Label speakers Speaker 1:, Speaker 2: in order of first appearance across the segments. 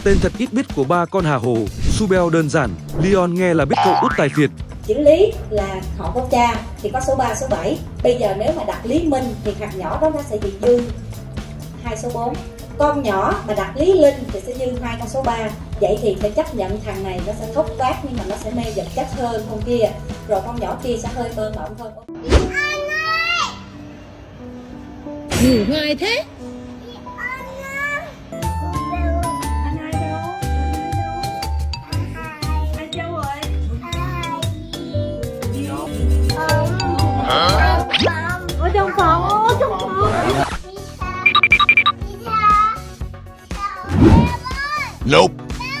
Speaker 1: Tên thật ít biết của ba con Hà Hồ. Subel đơn giản, Leon nghe là biết cậu út tài phiệt.
Speaker 2: Chữ Lý là họ có cha thì có số 3, số 7. Bây giờ nếu mà đặt Lý Minh thì hạt nhỏ đó nó sẽ bị dư 2 số 4. Con nhỏ mà đặt Lý Linh thì sẽ dư 2 con số 3. Vậy thì phải chấp nhận thằng này nó sẽ thốc vác nhưng mà nó sẽ mê vật chất hơn con kia. Rồi con nhỏ kia sẽ hơi mơ mộng hơn.
Speaker 3: Ngủ hoài thế.
Speaker 2: Ở trong phòng, trong phòng.
Speaker 1: Nope.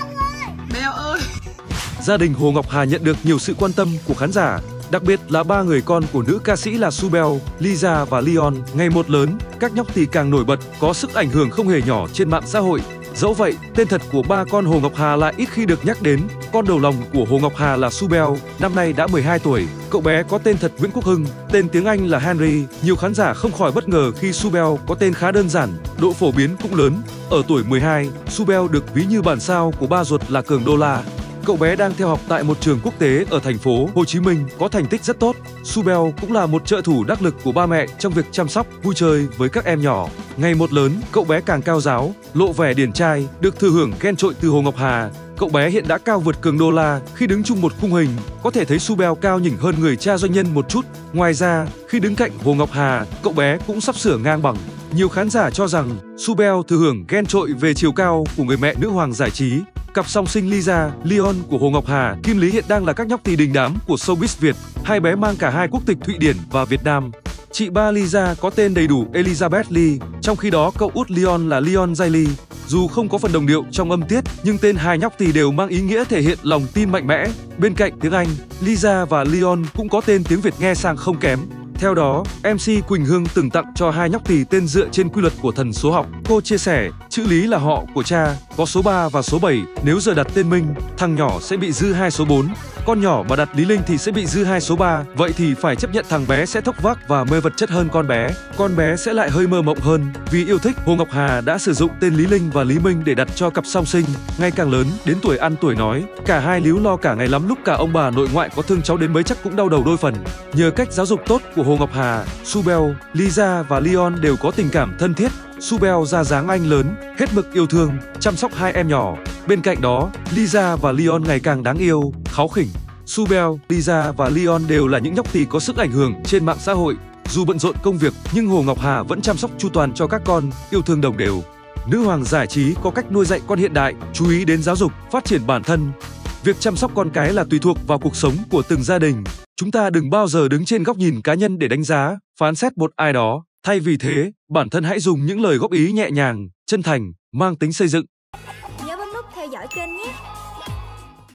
Speaker 3: Beo ơi.
Speaker 1: Gia đình Hồ Ngọc Hà nhận được nhiều sự quan tâm của khán giả, đặc biệt là ba người con của nữ ca sĩ là Subel, Lisa và Leon. Ngày một lớn, các nhóc tỳ càng nổi bật, có sức ảnh hưởng không hề nhỏ trên mạng xã hội. Dẫu vậy, tên thật của ba con Hồ Ngọc Hà lại ít khi được nhắc đến. Con đầu lòng của Hồ Ngọc Hà là Subel, năm nay đã 12 tuổi. Cậu bé có tên thật Nguyễn Quốc Hưng, tên tiếng Anh là Henry. Nhiều khán giả không khỏi bất ngờ khi Subel có tên khá đơn giản, độ phổ biến cũng lớn. Ở tuổi 12, Subel được ví như bản sao của ba ruột là Cường Đô La. Cậu bé đang theo học tại một trường quốc tế ở thành phố Hồ Chí Minh, có thành tích rất tốt. Subel cũng là một trợ thủ đắc lực của ba mẹ trong việc chăm sóc, vui chơi với các em nhỏ. Ngày một lớn, cậu bé càng cao ráo, lộ vẻ điển trai, được thừa hưởng khen trội từ Hồ Ngọc Hà. Cậu bé hiện đã cao vượt Cường Đô La khi đứng chung một khung hình, có thể thấy Subel cao nhỉnh hơn người cha doanh nhân một chút. Ngoài ra, khi đứng cạnh Hồ Ngọc Hà, cậu bé cũng sắp sửa ngang bằng. Nhiều khán giả cho rằng Subel thừa hưởng ghen trội về chiều cao của người mẹ nữ hoàng giải trí. Cặp song sinh Lisa, Leon của Hồ Ngọc Hà, Kim Lý hiện đang là các nhóc tỳ đình đám của showbiz Việt. Hai bé mang cả hai quốc tịch Thụy Điển và Việt Nam. Chị ba Lisa có tên đầy đủ Elizabeth Lee, trong khi đó cậu út Leon là Leon Jailey. Dù không có phần đồng điệu trong âm tiết, nhưng tên hai nhóc tỳ đều mang ý nghĩa thể hiện lòng tin mạnh mẽ. Bên cạnh tiếng Anh, Lisa và Leon cũng có tên tiếng Việt nghe sang không kém. Theo đó, MC Quỳnh Hương từng tặng cho hai nhóc tỳ tên dựa trên quy luật của thần số học. Cô chia sẻ, chữ Lý là họ của cha, có số 3 và số 7. Nếu giờ đặt tên Minh, thằng nhỏ sẽ bị dư 2 số 4. Con nhỏ mà đặt Lý Linh thì sẽ bị dư 2 số 3. Vậy thì phải chấp nhận thằng bé sẽ thốc vác và mê vật chất hơn con bé. Con bé sẽ lại hơi mơ mộng hơn. Vì yêu thích, Hồ Ngọc Hà đã sử dụng tên Lý Linh và Lý Minh để đặt cho cặp song sinh. Ngày càng lớn, đến tuổi ăn tuổi nói, cả hai líu lo cả ngày lắm, lúc cả ông bà nội ngoại có thương cháu đến mấy chắc cũng đau đầu đôi phần. Nhờ cách giáo dục tốt của Hồ Ngọc Hà, Subel, Lisa và Leon đều có tình cảm thân thiết. Subel ra dáng anh lớn, hết mực yêu thương, chăm sóc hai em nhỏ. Bên cạnh đó, Lisa và Leon ngày càng đáng yêu, kháu khỉnh. Subel, Lisa và Leon đều là những nhóc tỳ có sức ảnh hưởng trên mạng xã hội. Dù bận rộn công việc, nhưng Hồ Ngọc Hà vẫn chăm sóc chu toàn cho các con, yêu thương đồng đều. Nữ hoàng giải trí có cách nuôi dạy con hiện đại, chú ý đến giáo dục, phát triển bản thân. Việc chăm sóc con cái là tùy thuộc vào cuộc sống của từng gia đình. Chúng ta đừng bao giờ đứng trên góc nhìn cá nhân để đánh giá, phán xét một ai đó. Thay vì thế, bản thân hãy dùng những lời góp ý nhẹ nhàng, chân thành, mang tính xây dựng.
Speaker 4: Nhớ bấm nút theo dõi kênh nhé!